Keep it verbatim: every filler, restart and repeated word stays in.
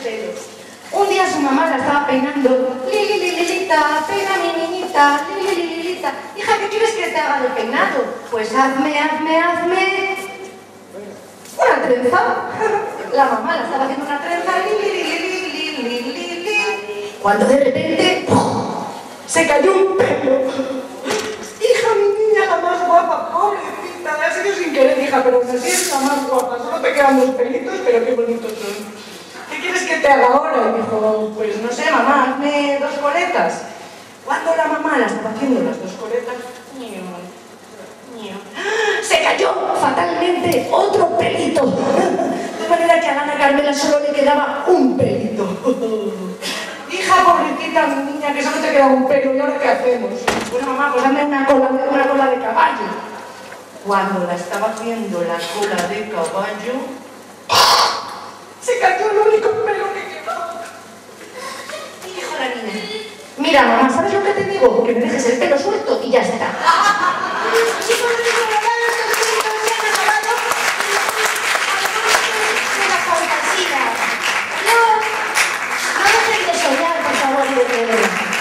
pelos. Un día su mamá la estaba peinando. Lili, Lili, Lilita, peina mi niñita. Lili, Lili, Lilita. Hija, ¿qué quieres que te haga de peinado? Pues hazme, hazme, hazme... una trenza. La mamá la estaba haciendo una trenza. Lili, Lili, Lili, Lili, Lili. Cuando de repente... ¡pum! Se cayó un pelo. Hija, mi niña, la más guapa, pobrecita. Ha sido sin querer, hija, pero aún así es la más guapa. Solo te quedan dos pelitos, pero qué bonitos son. ¿Qué quieres que te haga ahora? Y dijo, pues no sé, mamá, hazme dos coletas. Cuando la mamá la estaba haciendo las dos coletas, ño, ño, se cayó fatalmente otro pelito. De manera que a Ana Carmela solo le quedaba un pelito. Hija, pobrecita, mi niña, que solo te queda un pelo, ¿y ahora qué hacemos? Bueno, mamá, pues hazme una cola, una cola de caballo. Cuando la estaba haciendo la cola de caballo, se cayó el único pelo que quedaba. Y dijo la niña, mira, mamá, ¿sabes lo que te digo? Que me dejes el pelo suelto y ya está. No, no dejen de soñar, por favor, de verdad.